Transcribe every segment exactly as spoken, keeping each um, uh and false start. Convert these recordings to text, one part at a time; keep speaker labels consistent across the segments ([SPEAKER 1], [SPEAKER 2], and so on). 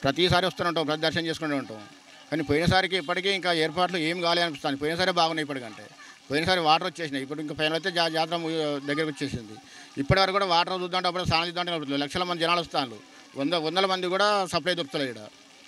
[SPEAKER 1] ప్రతిసారి వస్తూనే ఉంటాం, ప్రతి దర్శనం చేసుకుంటూ ఉంటాం. కానీ పోయినసారికి ఇప్పటికీ ఇంకా ఏర్పాట్లు ఏం కాలే అనిపిస్తుంది. పోయినసారి బాగున్నాయి ఇప్పటికంటే. పోయినసారి వాటర్ వచ్చేసినాయి, ఇప్పుడు ఇంకా పైన అయితే జా జాతర దగ్గరకు వచ్చేసింది. ఇప్పటివరకు కూడా వాటర్ చూద్దాంటే అప్పుడు స్నానం చూద్దాంటే లక్షల మంది జనాలు వస్తారు, వంద వందల మంది కూడా సప్లై దొరుకుతలేదు ఇక్కడ.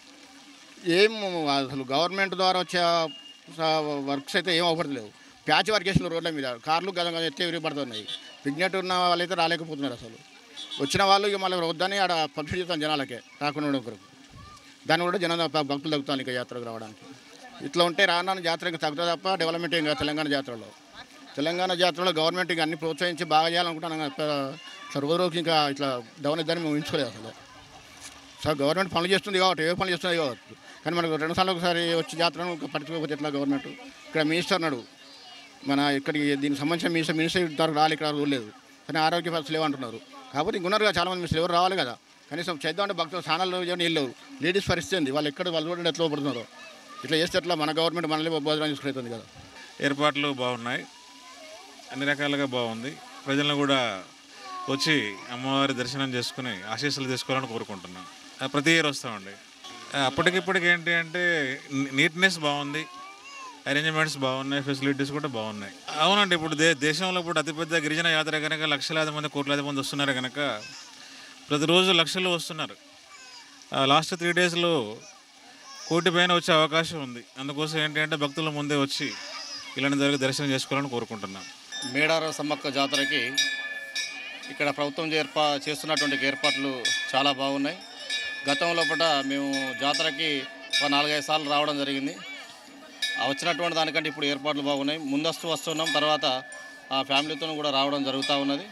[SPEAKER 1] ఏం అసలు గవర్నమెంట్ ద్వారా వచ్చే వర్క్స్ అయితే ఏం అవపడలేవు. ప్యాచ్ వర్క్ చేసిన రోడ్ల మీద కార్లు గదంగా ఎత్తే విరిగిపడుతున్నాయి. ప్రెగ్నెంట్ ఉన్న వాళ్ళైతే రాలేకపోతున్నారు. అసలు వచ్చిన వాళ్ళు ఇక మళ్ళీ వద్దని ఆడ పంపిణీ చేస్తాను జనాలకే రాకుండా కొరకు. దాన్ని కూడా జనం భక్తులు తగ్గుతాను ఇక యాత్రకు రావడానికి. ఇట్లా ఉంటే రాను జాతరకి తగ్గుతుంది తప్ప డెవలప్మెంట్ ఏం కాదు. తెలంగాణ జాతరలో తెలంగాణ జాతరలో గవర్నమెంట్ ఇక అన్ని ప్రోత్సహించి బాగా చేయాలనుకుంటున్నాను. రోజు రోజుకి ఇంకా ఇట్లా డౌన్ ఇద్దని మేము ఊహించుకోలేదు అసలు. సార్ గవర్నమెంట్ పనులు చేస్తుంది కాబట్టి ఏ పనులు చేస్తుంది కావచ్చు, కానీ మనకు రెండు సార్లు ఒకసారి వచ్చి జాతరను పట్టించుకోకపోతే ఎట్లా గవర్నమెంట్. ఇక్కడ మినిస్టర్ అన్నాడు, మన ఇక్కడికి దీనికి సంబంధించిన మినిస్టర్ మినిస్టర్ ఇంతవరకు రాలి ఇక్కడ లేదు, కానీ ఆరోగ్య పరిస్థితులు లేవంటున్నారు. కాబట్టి ఇంకున్నారు కదా చాలామంది మినిస్టర్, ఎవరు రావాలి కదా. కనీసం చేద్దామంటే భక్తులు స్థానాల్లో నీళ్ళు లేడీస్ పరిస్థితి ఉంది, వాళ్ళు ఎక్కడ వాళ్ళు కూడా ఎట్లా పడుతున్నారు. ఇట్లా చేస్తే ఎట్లా మన గవర్నమెంట్ మనల్ని భోజనం తీసుకుంటుంది కదా.
[SPEAKER 2] ఏర్పాట్లు బాగున్నాయి, అన్ని రకాలుగా బాగుంది. ప్రజలను కూడా వచ్చి అమ్మవారి దర్శనం చేసుకుని ఆశీస్సులు తీసుకోవాలని కోరుకుంటున్నాం. ప్రతి ఇయర్ వస్తామండి. అప్పటికిప్పటికి ఏంటి అంటే నీట్నెస్ బాగుంది, అరేంజ్మెంట్స్ బాగున్నాయి, ఫెసిలిటీస్ కూడా బాగున్నాయి. అవునండి, ఇప్పుడు దే దేశంలో ఇప్పుడు అతిపెద్ద గిరిజన యాత్ర కనుక లక్షలాది మంది కోట్లాది మంది వస్తున్నారు కనుక ప్రతిరోజు లక్షలు వస్తున్నారు. లాస్ట్ త్రీ డేస్లో కోటి పైన వచ్చే అవకాశం ఉంది. అందుకోసం ఏంటి అంటే భక్తుల ముందే వచ్చి ఇలాంటి జరిగి దర్శనం చేసుకోవాలని కోరుకుంటున్నాం.
[SPEAKER 3] మేడారం సమ్మక్క జాతరకి ఇక్కడ ప్రభుత్వం ఏర్పా చేస్తున్నటువంటి ఏర్పాట్లు చాలా బాగున్నాయి. గతంలో పూట మేము జాతరకి ఒక నాలుగైదు సార్లు రావడం జరిగింది. వచ్చినటువంటి దానికంటే ఇప్పుడు ఏర్పాట్లు బాగున్నాయి. ముందస్తు వస్తున్నాం, తర్వాత ఆ ఫ్యామిలీతో కూడా రావడం జరుగుతూ ఉన్నది.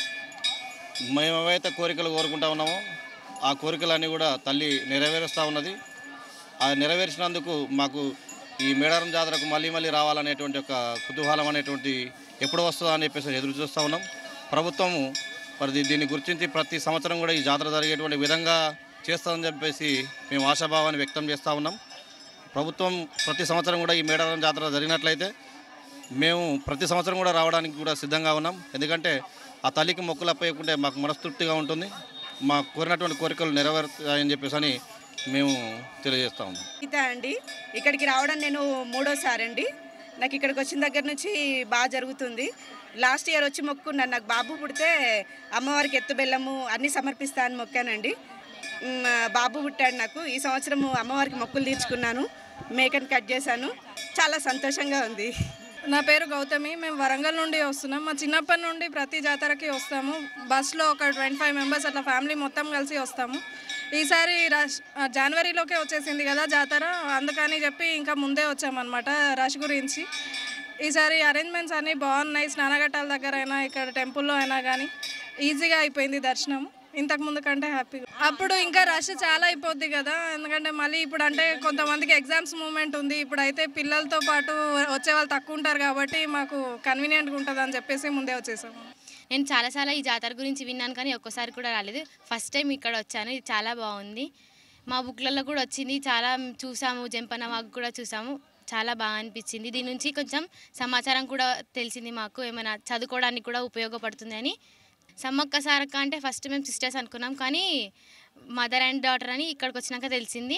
[SPEAKER 3] మేము ఏవైతే కోరికలు కోరుకుంటా ఉన్నామో ఆ కోరికలన్నీ కూడా తల్లి నెరవేరుస్తూ ఉన్నది. ఆ నెరవేర్చినందుకు మాకు ఈ మేడారం జాతరకు మళ్ళీ మళ్ళీ రావాలనేటువంటి ఒక కుతూహలం అనేటువంటి ఎప్పుడు వస్తుందో అని చెప్పేసి ఎదురు చూస్తూ ఉన్నాం. ప్రభుత్వము మరి దీన్ని గుర్తించి ప్రతి సంవత్సరం కూడా ఈ జాతర జరిగేటువంటి విధంగా చేస్తుందని చెప్పేసి మేము ఆశాభావాన్ని వ్యక్తం చేస్తూ ఉన్నాం. ప్రభుత్వం ప్రతి సంవత్సరం కూడా ఈ మేడారం జాతర జరిగినట్లయితే మేము ప్రతి సంవత్సరం కూడా రావడానికి కూడా సిద్ధంగా ఉన్నాం. ఎందుకంటే ఆ తల్లికి మొక్కులు అప్పయ్యకుంటే మాకు మనస్తృప్తిగా ఉంటుంది, మాకు కోరినటువంటి కోరికలు నెరవేరుతాయని చెప్పేసి అని మేము తెలియజేస్తా ఉన్నాం.
[SPEAKER 4] గీతా అండి, ఇక్కడికి రావడం నేను మూడోసారి అండి. నాకు ఇక్కడికి వచ్చిన దగ్గర నుంచి బాగా జరుగుతుంది. లాస్ట్ ఇయర్ వచ్చి మొక్కున్నాను, నాకు బాబు పుడితే అమ్మవారికి ఎత్తు బెల్లము అన్నీ సమర్పిస్తా అని మొక్కానండి. బాబు పుట్టాడు నాకు. ఈ సంవత్సరము అమ్మవారికి మొక్కులు తీర్చుకున్నాను, మేకను కట్ చేశాను. చాలా సంతోషంగా ఉంది.
[SPEAKER 5] నా పేరు గౌతమి, మేము వరంగల్ నుండి వస్తున్నాం. మా చిన్నప్పటి నుండి ప్రతి జాతరకి వస్తాము. బస్లో ఒక ట్వంటీ ఫైవ్ మెంబర్స్ అట్లా ఫ్యామిలీ మొత్తం కలిసి వస్తాము. ఈసారి రష్ జనవరిలోకే వచ్చేసింది కదా జాతర, అందుకని చెప్పి ఇంకా ముందే వచ్చామన్నమాట రష్ గురించి. ఈసారి అరేంజ్మెంట్స్ అన్నీ బాగున్నాయి. స్నానఘట్టాల దగ్గర అయినా ఇక్కడ టెంపుల్లో అయినా కానీ ఈజీగా అయిపోయింది దర్శనం. ఇంతకు ముందు కంటే హ్యాపీగా. అప్పుడు ఇంకా రష్ చాలా అయిపోద్ది కదా, ఎందుకంటే మళ్ళీ ఇప్పుడు అంటే కొంతమందికి ఎగ్జామ్స్ మూమెంట్ ఉంది. ఇప్పుడు అయితే పిల్లలతో పాటు వచ్చే వాళ్ళు తక్కువ ఉంటారు కాబట్టి మాకు కన్వీనియంట్గా ఉంటుంది అని చెప్పేసి ముందే వచ్చేసాము.
[SPEAKER 6] నేను చాలాసార్లు ఈ జాతర గురించి విన్నాను కానీ ఒక్కసారి కూడా రాలేదు. ఫస్ట్ టైం ఇక్కడ వచ్చాను, ఇది చాలా బాగుంది. మా బుక్లలో కూడా వచ్చింది, చాలా చూసాము, జంపన్న వాగు కూడా చూసాము, చాలా బాగా అనిపించింది. దీని నుంచి కొంచెం సమాచారం కూడా తెలిసింది మాకు, ఏమైనా చదువుకోవడానికి కూడా ఉపయోగపడుతుంది అని. సమ్మక్క సారక్క అంటే ఫస్ట్ మేము సిస్టర్స్ అనుకున్నాం, కానీ మదర్ అండ్ డాటర్ అని ఇక్కడికి వచ్చినాక తెలిసింది.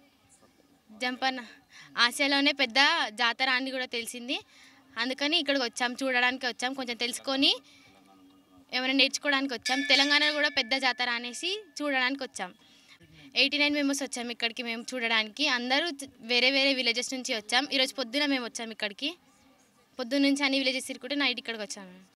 [SPEAKER 6] జంపన్న ఆసియాలోనే పెద్ద జాతర అని కూడా తెలిసింది. అందుకని ఇక్కడికి వచ్చాం, చూడడానికి వచ్చాం, కొంచెం తెలుసుకొని ఏమైనా నేర్చుకోవడానికి వచ్చాం. తెలంగాణలో కూడా పెద్ద జాతర అనేసి చూడడానికి వచ్చాం. ఎయిటీ నైన్ మెంబర్స్ వచ్చాం ఇక్కడికి మేము చూడడానికి. అందరూ వేరే వేరే విలేజెస్ నుంచి వచ్చాం. ఈరోజు పొద్దున మేము వచ్చాం ఇక్కడికి. పొద్దున్న నుంచి అన్ని విలేజెస్ తిరుగుకుంటే నైట్ ఇక్కడికి వచ్చాము.